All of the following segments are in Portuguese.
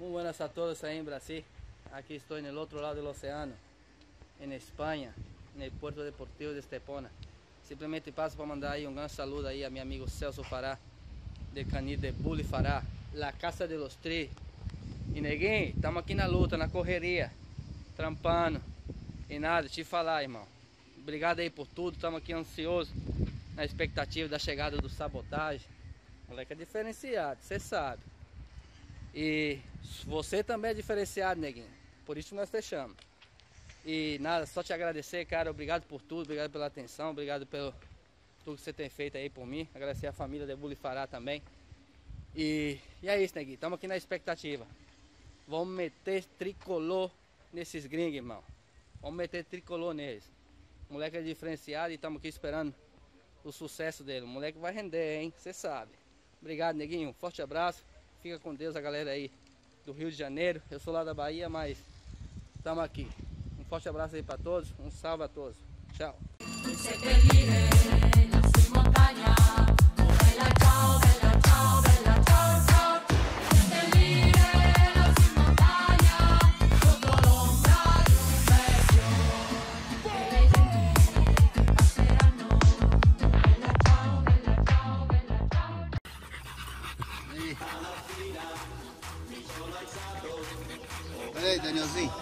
Muy buenas a todos ahí en Brasil. Aquí estoy en el otro lado del océano, en España, en el puerto deportivo de Estepona. Simplesmente passo para mandar aí um grande saludo aí a meu amigo Celso Fará, de Canil de Bully Fará, La Casa de los Tri. E neguinho, estamos aqui na luta, na correria, trampando. E nada, te falar, irmão. Obrigado aí por tudo, estamos aqui ansiosos, na expectativa da chegada do Sabotagem. Moleque é diferenciado, você sabe. E você também é diferenciado, neguinho. Por isso nós fechamos. E nada, só te agradecer, cara. Obrigado por tudo, obrigado pela atenção, obrigado pelo tudo que você tem feito aí por mim. Agradecer a família de Bully Fará também. E é isso, neguinho. Estamos aqui na expectativa. Vamos meter tricolor nesses gringos, irmão. Vamos meter tricolor neles. O moleque é diferenciado e estamos aqui esperando o sucesso dele. O moleque vai render, hein? Você sabe. Obrigado, neguinho. Um forte abraço. Fica com Deus a galera aí do Rio de Janeiro. Eu sou lá da Bahia, mas estamos aqui. Um forte abraço aí para todos. Um salve a todos. Tchau. Olha aí, Danielzinho.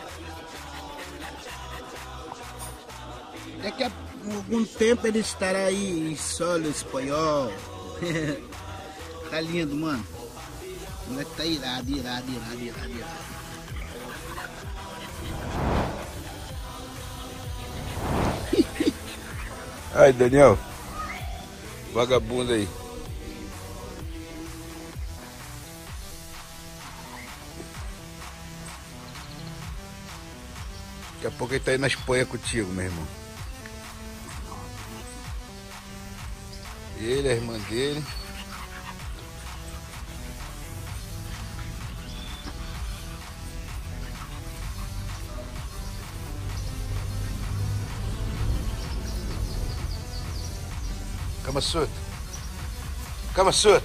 Daqui a algum tempo ele estará aí em solo espanhol. Tá lindo, mano. O moleque tá irado. Ai, Daniel. Vagabundo aí. Daqui a pouco ele tá aí na Espanha contigo, meu irmão. Ele, a irmã dele. Cama surda. Cama surda.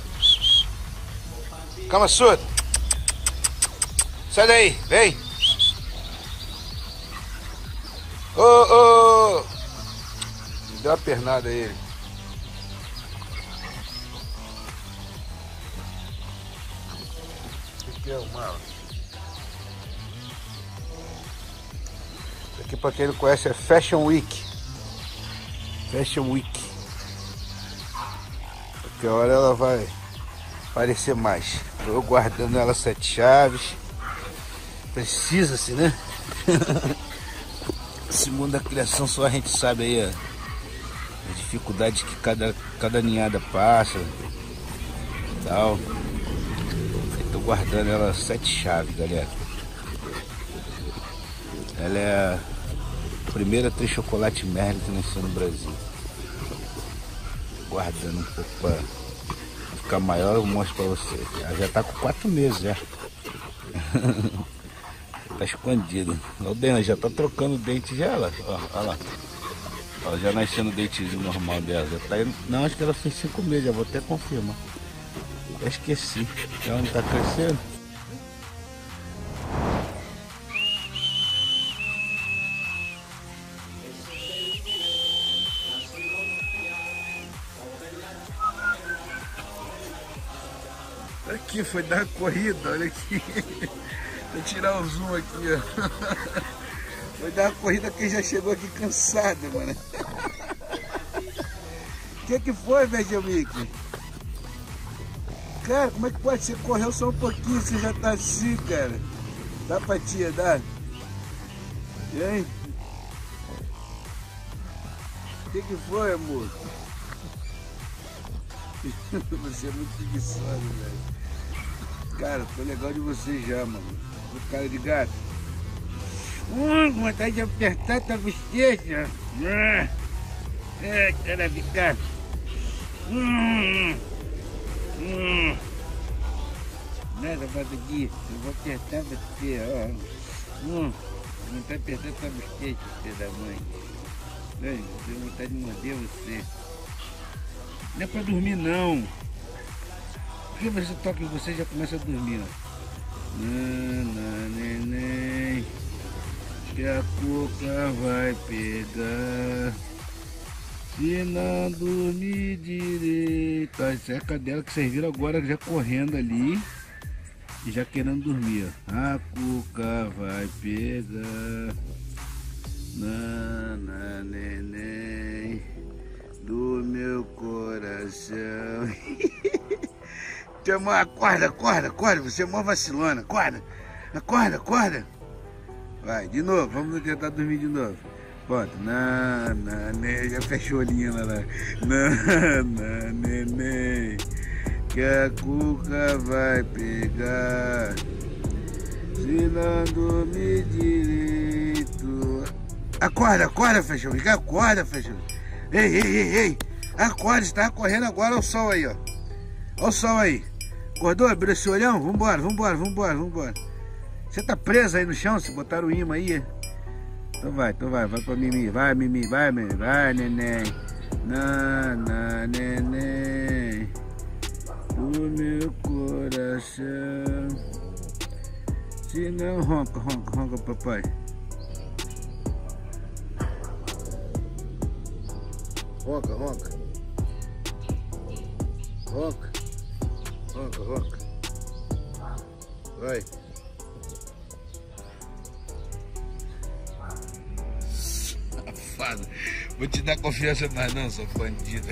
Cama surda. Sai daí, vem. Ô! Me deu uma pernada a ele. O que é o mal? Isso aqui, pra quem não conhece, é Fashion Week. Fashion Week. Qualquer hora ela vai aparecer mais. Tô guardando ela 7 chaves. Precisa-se, né? Esse mundo da criação só a gente sabe aí as dificuldades que cada ninhada passa e tal. Eu tô guardando ela 7 chaves, galera. Ela é a primeira Tri Chocolate Merlin que nasceu no Brasil. Guardando um pouco pra ficar maior, eu mostro pra vocês. Ela já tá com 4 meses já. Tá escondido. O Dena já tá trocando o dente já, olha lá. Ó, já nascendo o dentezinho normal dela. Já tá indo... Não, acho que ela fez 5 meses, já vou até confirmar. Já esqueci. Ela não tá crescendo. Aqui foi dar uma corrida, olha aqui. Vou tirar o zoom aqui, ó. Foi dar uma corrida que já chegou aqui cansado, mano. O que foi, Benjamin? Cara, como é que pode? Você correu só um pouquinho, você já tá assim, cara. Dá pra tia, dá? E aí? O que foi, amor? Você é muito preguiçoso, velho. Cara, tô legal de você já, mano. O cara de gato. Vontade de apertar tua bochecha. Cara de gato. Nada, Badugui. Eu vou apertar você, ó. Vontade de apertar tua bochecha, filho da mãe. Tenho vontade de morder você. Não é pra dormir, não. Porque você toca em você e já começa a dormir, ó. que a cuca vai pegar. Se não dormir direito. Essa é a cadela que vocês viram agora já correndo ali e já querendo dormir. A cuca vai pegar. Nana, neném do meu coração. Acorda, acorda, acorda. Você é mó vacilona. Acorda, acorda, acorda. Vai, de novo. Vamos tentar dormir de novo. Bota. Nana, neném. Já fechou a linha lá. Nana, neném. Que a cuca vai pegar. Se não dormir direito. Acorda, acorda, fechou. Acorda, fechou. Ei, ei, ei, ei. Acorda, você tá correndo agora. Olha o sol aí, ó. Olha o sol aí. Acordou? Abriu esse olhão? Vambora, vambora, vambora, vambora. Você tá preso aí no chão? Se botaram o imã aí? Então vai pra Mimi. Vai, Mimi, vai, Mimi. Vai, neném. Nana, neném do meu coração. Se não, ronca, ronca, ronca, papai. Ronca, ronca. Ronca. Ronca, ronca. Vai. Safado. Vou te dar confiança mais não, sua bandida.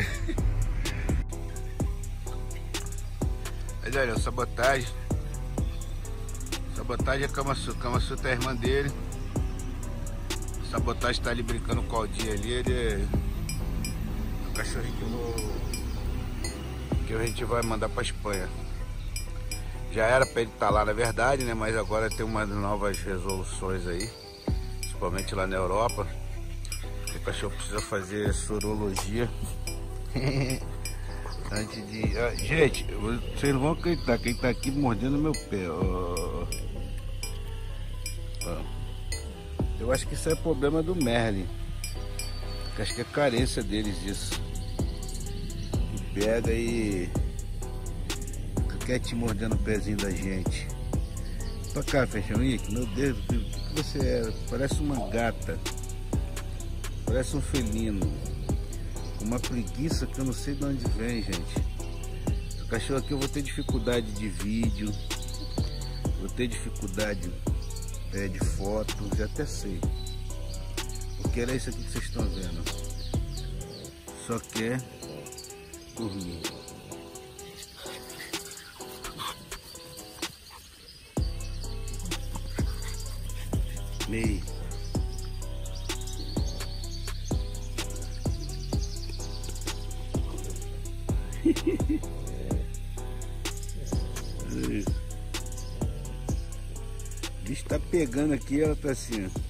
Mas olha, sabotagem. Sabotagem é Kamasu. Kamasu tá a irmã dele. Sabotagem tá ali brincando com o Aldinho ali. Ele é o cachorrinho que a gente vai mandar pra Espanha. Já era pra ele estar lá na verdade, né? Mas agora tem umas novas resoluções aí, principalmente lá na Europa. O cachorro precisa fazer sorologia. Antes de... gente, vocês não vão acreditar, quem tá aqui mordendo meu pé. Eu acho que isso é problema do Merlin. Acho que é carência deles disso. Pega e quer te mordendo o pezinho da gente. Pra cá, fechãoinha, que meu Deus, o que você é? Parece uma gata. Parece um felino. Uma preguiça que eu não sei de onde vem, gente. Esse cachorro aqui eu vou ter dificuldade de vídeo. Vou ter dificuldade de foto, já até sei. Porque era isso aqui que vocês estão vendo. Só quer dormir. Meio. O bicho tá pegando aqui, ela tá assim, ó.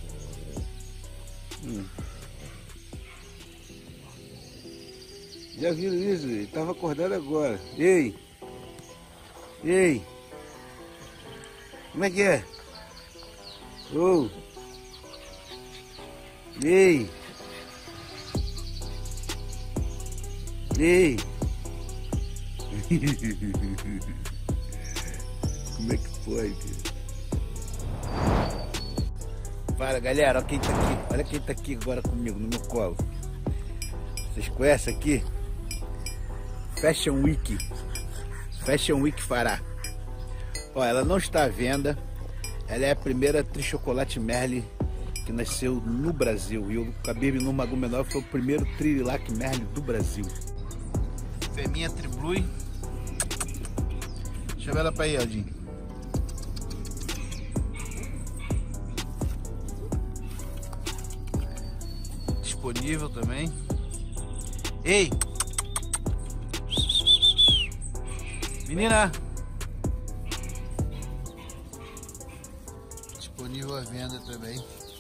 Já viram isso? Ele tava acordado agora. Ei! Ei! Como é que é? Oh! Ei! Ei! Como é que foi, filho? Fala, galera, olha quem tá aqui. Olha quem tá aqui agora comigo, no meu colo. Vocês conhecem aqui? Fashion Week. Fashion Week Fará. Ó, ela não está à venda. Ela é a primeira Trichocolate Merle que nasceu no Brasil. E o Khabib Nurmagomedov foi o primeiro Trilhac Merle do Brasil. Fêmea Triblui. Chama ela pra aí, Aldinho. Disponível também. Ei! Menina! Disponível à venda também.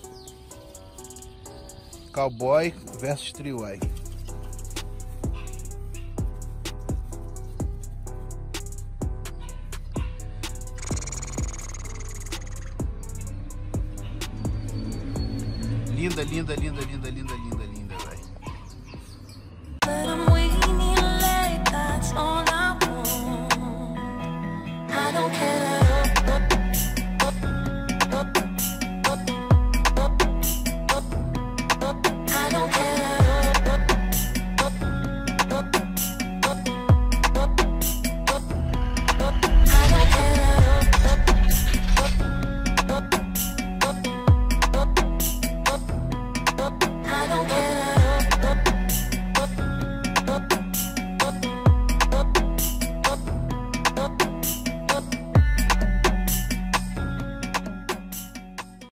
Cowboy versus Triwai. Linda, linda, linda, linda, linda, linda.